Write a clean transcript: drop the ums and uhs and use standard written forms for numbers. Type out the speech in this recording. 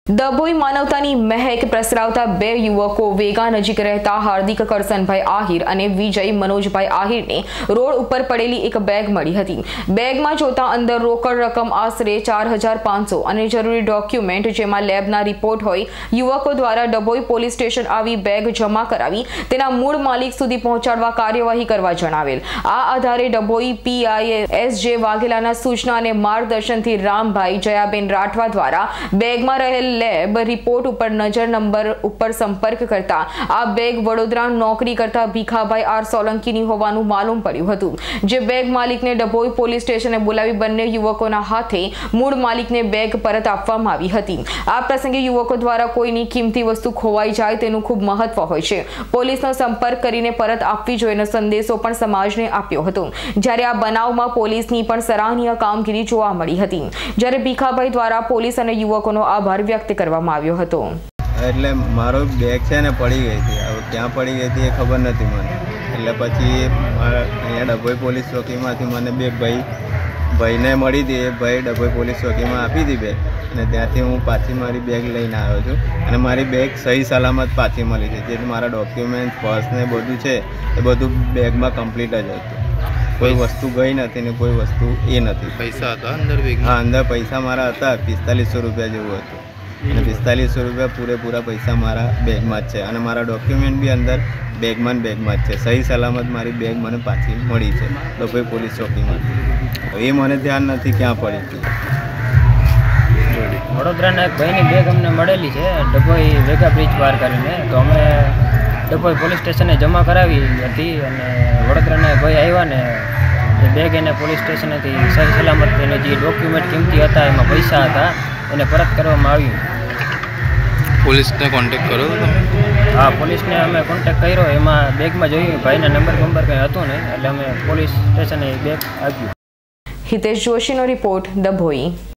ડભોઈ માનવતાની મહેક પ્રસરાવતા બે યુવકો વેગા નજીક રહેતા હાર્દિક કરસનભાઈ આહિર અને વિજય મનોજભાઈ આહિરને રોડ ઉપર પડેલી એક બેગ મળી હતી। બેગમાં જોતા અંદર રોકડ રકમ આશરે 4500 અને જરૂરી ડોક્યુમેન્ટ જેમાં લેબના રિપોર્ટ હોય યુવકો દ્વારા ડભોઈ પોલીસ સ્ટેશન આવી બેગ જમા કરાવી તેના મૂળ માલિક સુધી પહોંચાડવા કાર્યવાહી કરવા જણાવેલ। આ આધારે ડભોઈ પીઆઈ એસ.જે. વાઘેલાના સૂચના અને માર્ગદર્શનથી રામભાઈ જયાબેન રાઠવા દ્વારા બેગમાં રહેલ લેબ રિપોર્ટ ઉપર નજર નંબર ઉપર સંपर्क करता आ बेग वडोदरा नौकरी करता भीखाभाई आर सोलंकीनी होवानुं मालूम पड्युं हतुं। जे बेग मालिकने डभोई पोलीस स्टेशने बोलावी बंने युवकोना हाथे मूळ मालिकने बेग परत आपवामां आवी हती। आ प्रसंगे युवको द्वारा कोईनी किंमती वस्तु खोवाई जाय तेनुं खूब महत्व होय छे। पोलीसनो संपर्क करीने परत आपवी जोईनो संदेशो पण समाजने आप्यो हतो। ज्यारे आ बनावमां पोलीसनी पण सराहनीय कामगीरी जोवा मळी हती। ज्यारे भीखाभाई द्वारा पोलीस अने युवकोनो आभार व्यक्त કરવામાં આવ્યો હતો। એટલે મારો બેગ છે ને પડી ગઈ હતી, હવે ક્યાં પડી ગઈ હતી એ ખબર નથી મને। એટલે પછી અહીંયા ડભોઈ પોલીસ ચોકીમાંથી મને બે ભાઈને મળી હતી। એ ભાઈ ડભોઈ પોલીસ ચોકીમાં આપી હતી બેગ અને ત્યાંથી હું પાછી મારી બેગ લઈને આવ્યો છું અને મારી બેગ સહી સલામત પાછી મળી છે। જે મારા ડોક્યુમેન્ટ પર્સ ને બધું છે એ બધું બેગમાં કમ્પ્લીટ જ હતું। कोई वस्तु गई नहीं ने कोई वस्तु ये नहीं। पैसा था अंदर बेग? हाँ, अंदर पैसा मारा था 4500 रुपया जेवुं हतुं અને 4500 रुपया पूरेपूरा पैसा मारा बेग में ज छे અને मारा डॉक्यूमेंट भी अंदर बेग में ज छे। सही सलामत मारी बेग मने पाછી मળી છે ડભોઈ પોલીસ ચોકીમાં। એ મને ધ્યાન નથી ક્યાં પડી હતી। વડોદરાના એક ભાઈની બેગ અમને મળેલી છે ડભોઈ વેગા બ્રિજ પાર કરીને, તો અમે ડભોઈ પોલીસ સ્ટેશને જમા કરાવી હતી અને વડોદરાના ભાઈ આવ્યા ને એ બેગ એને પોલીસ સ્ટેશનેથી સહી સલામત એને જે ડોક્યુમેન્ટ કિંમતી હતા એમાં પૈસા હતા એને પરત કરવામાં આવ્યું। પોલીસને કોન્ટેક્ટ કર્યો તમે? હા, પોલીસને અમે કોન્ટેક્ટ કર્યો। એમાં બેગમાં જોયું ભાઈના નંબર કંઈ હતું નહીં એટલે અમે પોલીસ સ્ટેશને બેગ આપ્યું। હિતેશ જોશીનો રિપોર્ટ, ડભોઈ।